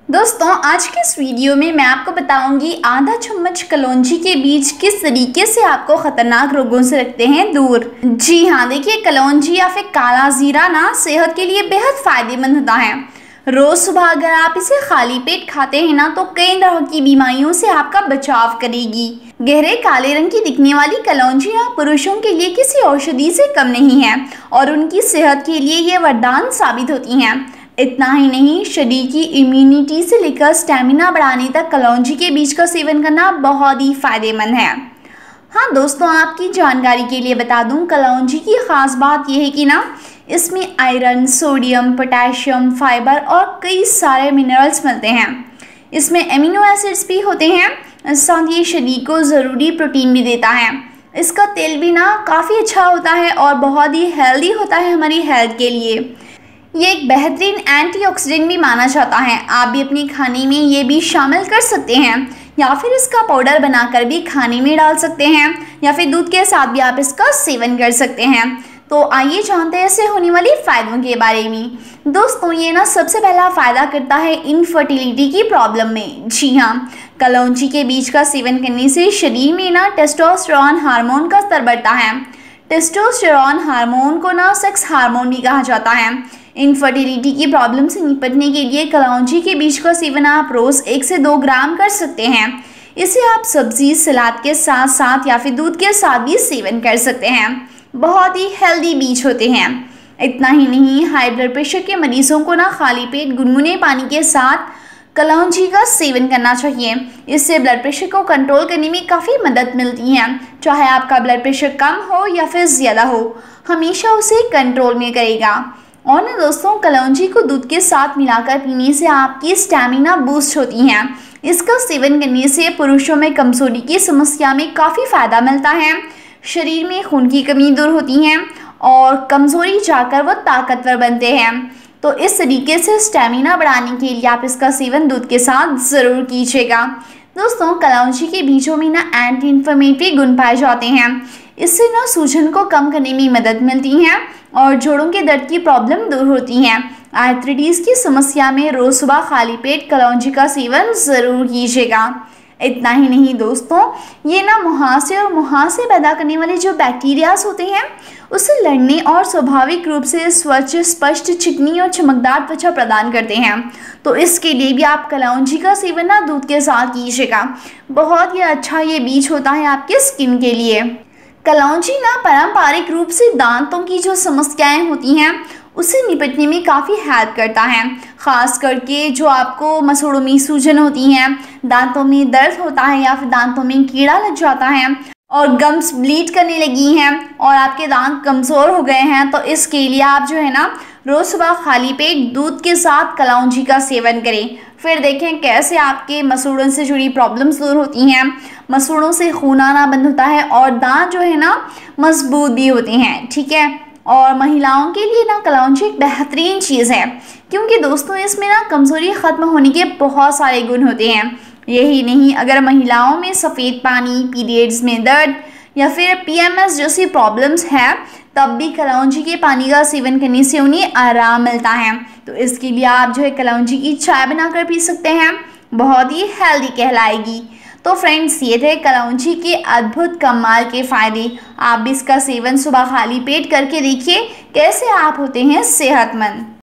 दोस्तों आज के इस वीडियो में मैं आपको बताऊंगी आधा चम्मच कलौंजी के बीज किस तरीके से आपको खतरनाक रोगों से रखते हैं दूर। जी हाँ, देखिए कलौंजी या फिर काला जीरा ना सेहत के लिए बेहद फायदेमंद होता है। रोज सुबह अगर आप इसे खाली पेट खाते हैं ना तो कई तरह की बीमारियों से आपका बचाव करेगी। गहरे काले रंग की दिखने वाली कलौंजियां पुरुषों के लिए किसी औषधि से कम नहीं है और उनकी सेहत के लिए ये वरदान साबित होती हैं। इतना ही नहीं, शरीर की इम्यूनिटी से लेकर स्टेमिना बढ़ाने तक कलौंजी के बीज का सेवन करना बहुत ही फायदेमंद है। हाँ दोस्तों, आपकी जानकारी के लिए बता दूं, कलौंजी की खास बात यह है कि ना इसमें आयरन, सोडियम, पोटेशियम, फाइबर और कई सारे मिनरल्स मिलते हैं। इसमें एमिनो एसिड्स भी होते हैं, साथ ही शरीर को ज़रूरी प्रोटीन भी देता है। इसका तेल भी ना काफ़ी अच्छा होता है और बहुत ही हेल्दी होता है हमारी हेल्थ के लिए। ये एक बेहतरीन एंटीऑक्सीडेंट भी माना जाता है। आप भी अपने खाने में ये भी शामिल कर सकते हैं या फिर इसका पाउडर बनाकर भी खाने में डाल सकते हैं या फिर दूध के साथ भी आप इसका सेवन कर सकते हैं। तो आइए जानते हैं इससे होने वाली फ़ायदों के बारे में। दोस्तों ये ना सबसे पहला फ़ायदा करता है इनफर्टिलिटी की प्रॉब्लम में। जी हाँ, कलौंजी के बीज का सेवन करने से शरीर में ना टेस्टोस्टेरोन हार्मोन का स्तर बढ़ता है। टेस्टोस्टेरोन हार्मोन को ना सेक्स हार्मोन भी कहा जाता है। इनफर्टिलिटी की प्रॉब्लम से निपटने के लिए कलौंजी के बीज का सेवन आप रोज़ 1 से 2 ग्राम कर सकते हैं। इसे आप सब्जी, सलाद के साथ साथ या फिर दूध के साथ भी सेवन कर सकते हैं। बहुत ही हेल्दी बीज होते हैं। इतना ही नहीं, हाई ब्लड प्रेशर के मरीजों को ना खाली पेट गुनगुने पानी के साथ कलौंजी का सेवन करना चाहिए। इससे ब्लड प्रेशर को कंट्रोल करने में काफ़ी मदद मिलती है। चाहे आपका ब्लड प्रेशर कम हो या फिर ज़्यादा हो, हमेशा उसे कंट्रोल में करेगा। और ना दोस्तों, कलौंजी को दूध के साथ मिलाकर पीने से आपकी स्टैमिना बूस्ट होती है। इसका सेवन करने से पुरुषों में कमजोरी की समस्या में काफ़ी फ़ायदा मिलता है। शरीर में खून की कमी दूर होती है और कमज़ोरी जाकर वो ताकतवर बनते हैं। तो इस तरीके से स्टैमिना बढ़ाने के लिए आप इसका सेवन दूध के साथ ज़रूर कीजिएगा। दोस्तों कलौंजी के बीजों में ना एंटी इन्फ्लेमेटरी गुण पाए जाते हैं। इससे ना सूजन को कम करने में मदद मिलती है और जोड़ों के दर्द की प्रॉब्लम दूर होती है। आर्थराइटिस की समस्या में रोज़ सुबह खाली पेट कलौंजी का सेवन ज़रूर कीजिएगा। इतना ही नहीं दोस्तों, ये ना मुहासे और मुहासे पैदा करने वाले जो बैक्टीरियाज होते हैं उससे लड़ने और स्वाभाविक रूप से स्वच्छ, स्पष्ट, चिकनी और चमकदार त्वचा प्रदान करते हैं। तो इसके लिए भी आप कलौंजी का सेवन ना दूध के साथ कीजिएगा। बहुत ही अच्छा ये बीज होता है आपके स्किन के लिए। कलौंजी ना पारंपरिक रूप से दांतों की जो समस्याएं होती हैं उससे निपटने में काफ़ी हेल्प करता है। ख़ास करके जो आपको मसूड़ों में सूजन होती हैं, दांतों में दर्द होता है या फिर दांतों में कीड़ा लग जाता है और गम्स ब्लीड करने लगी हैं और आपके दांत कमज़ोर हो गए हैं, तो इसके लिए आप जो है ना रोज़ सुबह खाली पेट दूध के साथ कलौंजी का सेवन करें। फिर देखें कैसे आपके मसूड़ों से जुड़ी प्रॉब्लम्स दूर होती हैं, मसूड़ों से खून आना बंद होता है और दांत जो है ना मजबूत भी होते हैं। ठीक है, और महिलाओं के लिए ना कलौंजी एक बेहतरीन चीज़ है क्योंकि दोस्तों इसमें ना कमज़ोरी ख़त्म होने के बहुत सारे गुण होते हैं। यही नहीं, अगर महिलाओं में सफ़ेद पानी, पीरियड्स में दर्द या फिर PMS जैसी प्रॉब्लम्स है तब भी कलौंजी के पानी का सेवन करने से उन्हें आराम मिलता है। तो इसके लिए आप जो है कलौंजी की चाय बनाकर पी सकते हैं, बहुत ही हेल्दी कहलाएगी। तो फ्रेंड्स, ये थे कलौंजी के अद्भुत कमाल के फ़ायदे। आप भी इसका सेवन सुबह खाली पेट करके देखिए कैसे आप होते हैं सेहतमंद।